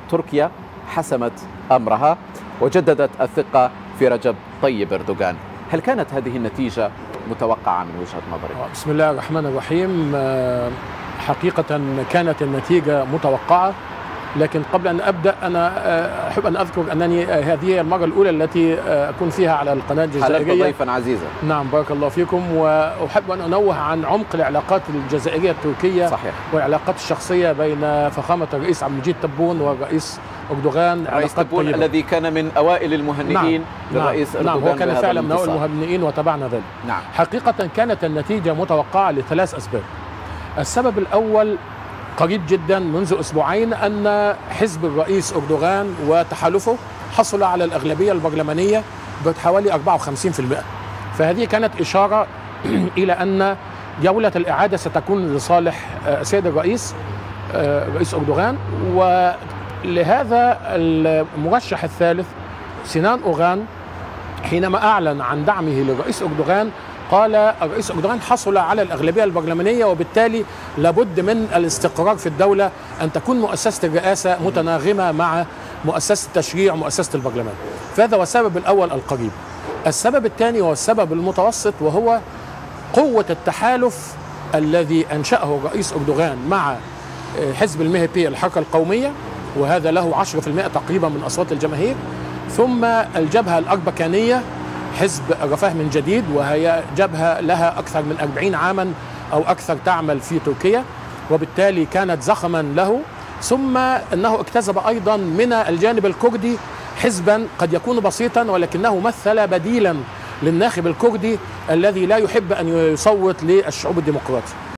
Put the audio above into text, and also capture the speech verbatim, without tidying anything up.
تركيا حسمت أمرها وجددت الثقة في رجب طيب أردوغان. هل كانت هذه النتيجة متوقعة من وجهة نظرك؟ بسم الله الرحمن الرحيم. حقيقة كانت النتيجة متوقعة، لكن قبل أن أبدأ أنا أحب أن أذكر أنني هذه المرة الأولى التي أكون فيها على القناة الجزائرية. حللت ضيفا عزيزا. نعم بارك الله فيكم. وأحب أن أنوه عن عمق العلاقات الجزائرية التركية. صحيح. والعلاقات الشخصية بين فخامة الرئيس عبد المجيد تبون والرئيس أردوغان. الرئيس تبون الذي كان من أوائل المهنئين للرئيس نعم. أردوغان. نعم هو كان فعلا من أوائل المهنئين وتابعنا ذلك. نعم. حقيقة كانت النتيجة متوقعة لثلاث أسباب. السبب الأول قريب جدا منذ أسبوعين أن حزب الرئيس أردوغان وتحالفه حصل على الأغلبية البرلمانية بحوالي أربعة وخمسين بالمئة، فهذه كانت إشارة إلى أن جولة الإعادة ستكون لصالح السيد الرئيس رئيس أردوغان. ولهذا المرشح الثالث سنان أوغان حينما أعلن عن دعمه للرئيس أردوغان قال الرئيس أردوغان حصل على الأغلبية البرلمانية، وبالتالي لابد من الاستقرار في الدولة، أن تكون مؤسسة الرئاسة متناغمة مع مؤسسة التشريع ومؤسسة البرلمان. فهذا هو السبب الأول القريب. السبب الثاني هو السبب المتوسط، وهو قوة التحالف الذي أنشأه الرئيس أردوغان مع حزب المه بي الحركة القومية، وهذا له عشرة بالمئة تقريبا من أصوات الجماهير، ثم الجبهة الأربكانية حزب الرفاه من جديد، وهي جبهة لها أكثر من أربعين عاما أو أكثر تعمل في تركيا، وبالتالي كانت زخما له. ثم أنه اكتسب أيضا من الجانب الكردي حزبا قد يكون بسيطا، ولكنه مثل بديلا للناخب الكردي الذي لا يحب أن يصوت للشعوب الديمقراطي.